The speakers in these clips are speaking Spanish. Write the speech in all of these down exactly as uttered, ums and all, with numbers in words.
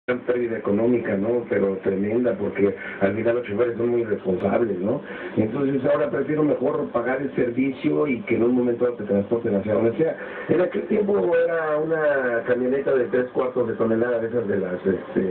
pérdida económica, ¿no? Pero tremenda, porque al final los choferes son muy responsables, ¿no? Entonces ahora prefiero mejor pagar el servicio y que en un momento te transporten hacia donde sea. En aquel tiempo era una camioneta de tres cuartos de tonelada, de esas de las este,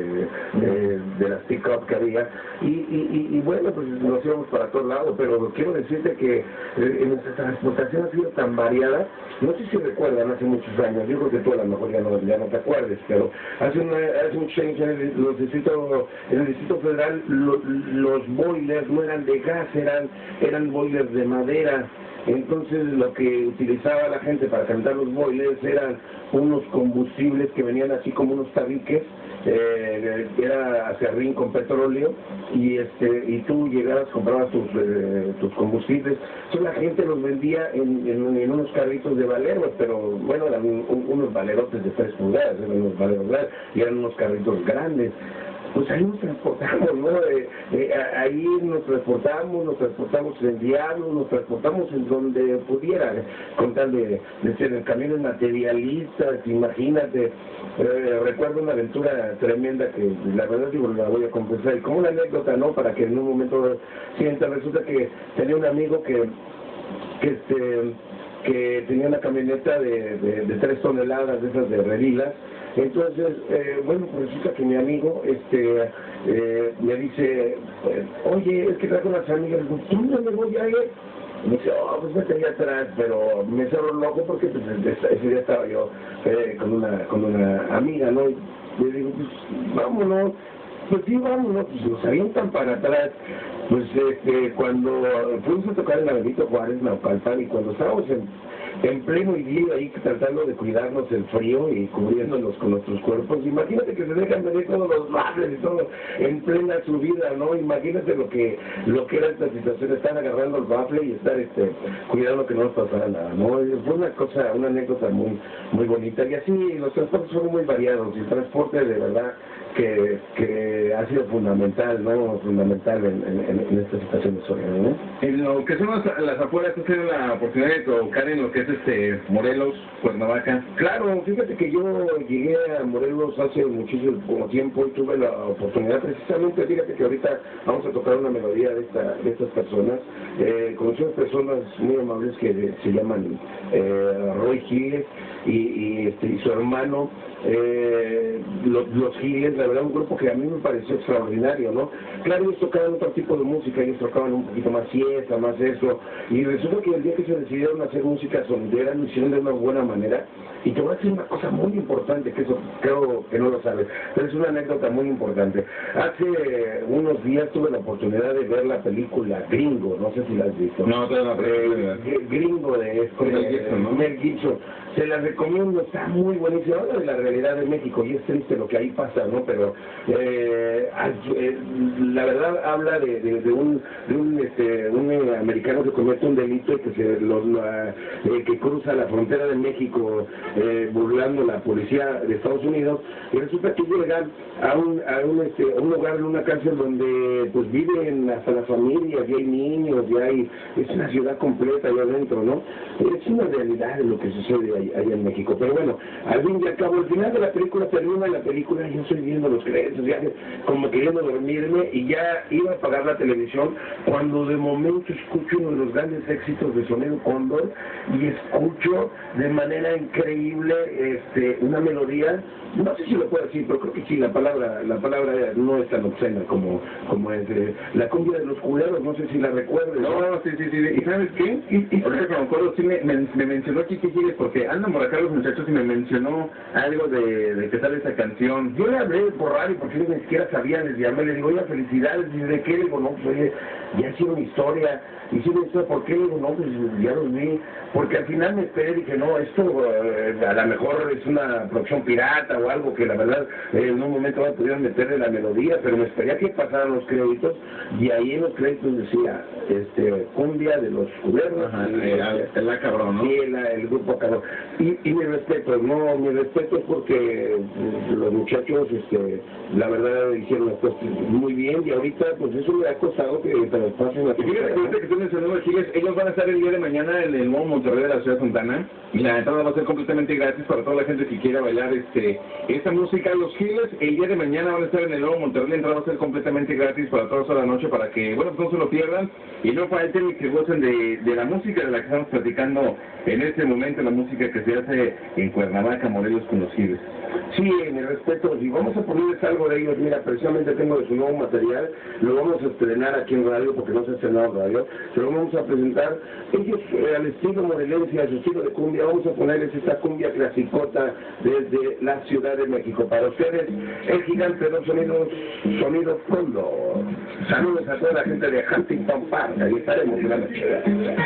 de, de las pick-up que había, y, y, y, y bueno, pues nos íbamos para todos lados, pero quiero decirte que eh, nuestra transportación ha sido tan variada. No sé si recuerdan, hace muchos años, yo creo que tú a lo mejor ya no, ya no te acuerdes, pero hace, una, hace muchos años en el, los distritos, en el Distrito Federal lo, los boilers no eran de gas, eran, eran boilers de madera. Entonces lo que utilizaba la gente para calentar los boilers eran unos combustibles que venían así como unos tabiques, eh, era acerrín con petróleo, y este y tú llegabas, comprabas tus, eh, tus combustibles. Entonces la gente los vendía en, en, en unos carritos de valeros, pero bueno, eran un, un, unos valerotes de tres pulgadas, eran unos valeros grandes, y eran unos carritos grandes. Pues ahí nos transportamos, ¿no? Eh, eh, ahí nos transportamos, nos transportamos en diablo, nos transportamos en donde pudiera, con tal de, de ser en camiones materialistas, imagínate. Eh, recuerdo una aventura tremenda que la verdad digo, la voy a confesar, y como una anécdota, ¿no? Para que en un momento sienta, resulta que tenía un amigo que, que este que tenía una camioneta de, de, de tres toneladas, de esas de Redilas. Entonces, eh, bueno, pues resulta que mi amigo este, eh, me dice, oye, es que traigo unas amigas, ¿dónde me voy a ir? Me dice, oh, pues vete allá atrás, pero me cerró el ojo porque pues, ese día estaba yo eh, con, una, con una amiga, ¿no? Y le digo, pues vámonos. Pues sí, vámonos, pues nos avientan para atrás. Pues este, cuando fuimos a tocar en la Benito Juárez, Naucalpan, y cuando estábamos en, en pleno idilio ahí tratando de cuidarnos del frío y cubriéndonos con nuestros cuerpos, imagínate que se dejan venir todos los bables y todo en plena subida, ¿no? Imagínate lo que lo que era esta situación, estar agarrando el bafle y estar este cuidando que no nos pasara nada, ¿no? Fue una cosa, una anécdota muy muy bonita, y así los transportes son muy variados, y el transporte de verdad que, que ha sido fundamental, ¿no? Fundamental en, en, en esta situación de Soriano, ¿no? En lo que son las, las afueras, ¿has tenido la oportunidad de tocar en lo que es este Morelos, Cuernavaca? Claro, fíjate que yo llegué a Morelos hace muchísimo tiempo y tuve la oportunidad, precisamente, fíjate que ahorita vamos a tocar una melodía de, esta, de estas personas. Eh, conocí a personas muy amables que se llaman eh, Roy Giles y, y, este, y su hermano, eh, los, los Giles, la verdad un grupo que a mí me pareció extraordinario, ¿no? Claro, ellos tocaban otro tipo de música, ellos tocaban un poquito más fiesta, más eso, y resulta que el día que se decidieron hacer música sonidera lo hicieron de una buena manera. Y te voy a decir una cosa muy importante, que eso creo que no lo sabes, pero es una anécdota muy importante. Hace unos días tuve la oportunidad de ver la película Gringo, no sé si la has visto. No, todavía no. Eh, Gringo de este, Mel Gibson, ¿no? Mel Gibson. Se la recomiendo, está muy buenísima. Habla de la realidad de México y es triste lo que ahí pasa, ¿no? Pero eh, eh, la verdad habla de, de, de un, de un, este, un eh, americano que comete un delito y que, se, lo, la, eh, que cruza la frontera de México eh, burlando la policía de Estados Unidos, y resulta que llegan a un, a un, este, a un lugar, en una cárcel donde pues viven hasta las familias, y hay niños, y hay, es una ciudad completa allá adentro, ¿no? Es una realidad de lo que sucede ahí, allá en México. Pero bueno, al fin y al cabo, al final de la película, termina la película, yo estoy viendo los créditos, ya como queriendo dormirme, y ya iba a apagar la televisión, cuando de momento escucho uno de los grandes éxitos de Sonido Cóndor, y escucho de manera increíble este, una melodía, no sé si lo puedo decir, pero creo que sí, la palabra la palabra no es tan obscena como, como es eh, la cumbia de los culeros, no sé si la recuerdes. No, sí, sí, sí, ¿y sabes qué? Y, y por ejemplo, me acuerdo, sí me, me, me mencionó Kiki Giles, porque andan por acá los muchachos y me mencionó algo de, de que sale esa canción. Yo le hablé por radio porque ellos ni siquiera sabían, les llamé, les digo, oye, felicidades, y de qué, le digo, no, pues oye, ya hicieron historia, hicieron historia, ¿por qué? Le digo, no, pues ya los vi, porque al final me esperé, dije, no, esto eh, a lo mejor es una producción pirata o algo que la verdad eh, en un momento no pudieron meterle la melodía, pero me esperé a que pasaran los créditos, y ahí en los créditos decía, este, cumbia de los culeros. Ajá, el, el, el cabrón, ¿no? Sí, el, el grupo cabrón. Y, y mi respeto, no, mi respeto es porque los muchachos, este, la verdad, hicieron las cosas muy bien y ahorita, pues eso me ha costado que traspasen la Fíjate que ahorita que tú mencionabas, Giles, ellos van a estar el día de mañana en el Nuevo Monterrey de la Ciudad Fontana y la entrada va a ser completamente gratis para toda la gente que quiera bailar este esta música. Los Giles el día de mañana van a estar en el Nuevo Monterrey, la entrada va a ser completamente gratis para toda la noche para que, bueno, pues no se lo pierdan y no falten y que gocen de, de la música de la que estamos platicando en este momento, la música que se hace en Cuernavaca, Morelos, con los Giles. Sí, mi respeto, y vamos a ponerles algo de ellos. Mira, precisamente tengo de su nuevo material, lo vamos a estrenar aquí en radio, porque no se ha estrenado en radio, pero vamos a presentar, ellos eh, al estilo morelense, a su estilo de cumbia, vamos a ponerles esta cumbia clasicota desde la Ciudad de México. Para ustedes, el gigante de los sonidos, Sonido Fondo. Saludos a toda la gente de Huntington Park, ahí estaremos en la noche.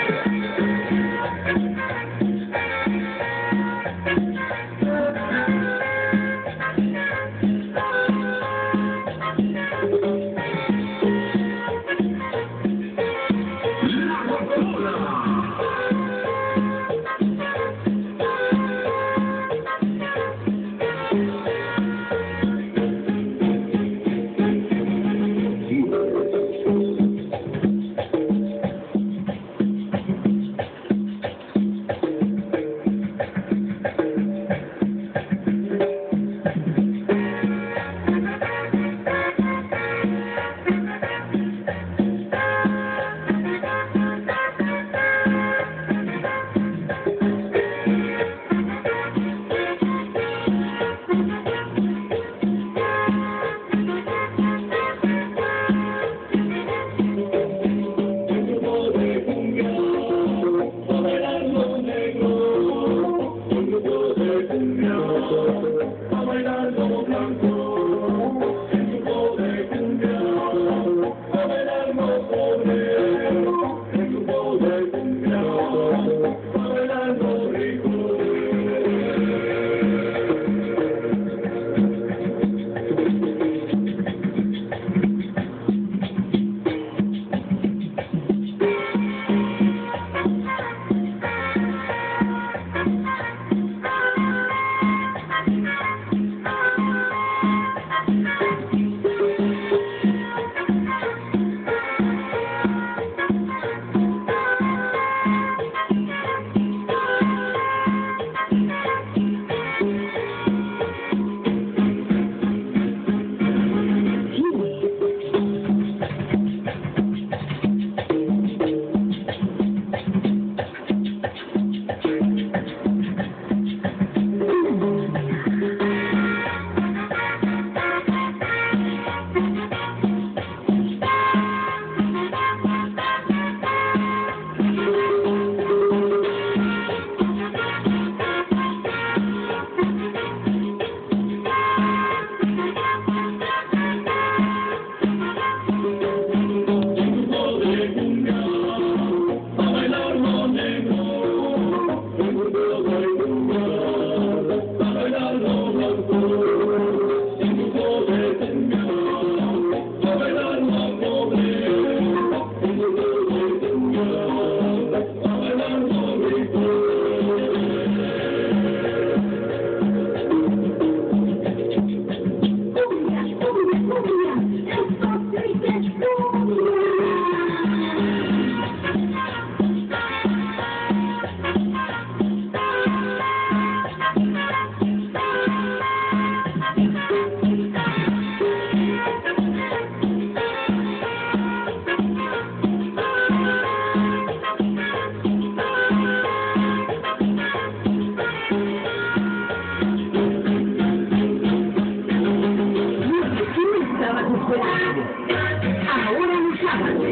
Ahora los sábados,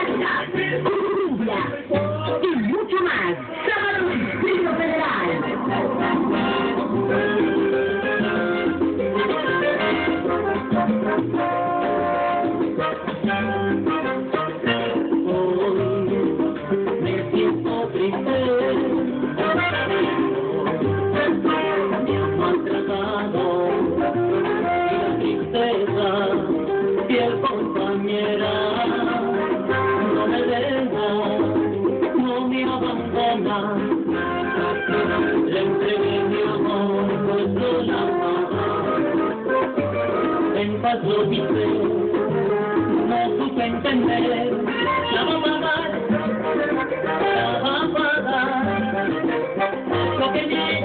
salsa, cumbia y mucho más. Sábado Distrito Federal. Me siento triste, me han maltratado y la tristeza, fiel compañera, no me deja, no me abandona. cuentas lo hice, no supe entender, la va a pagar, la va a pagar, lo que me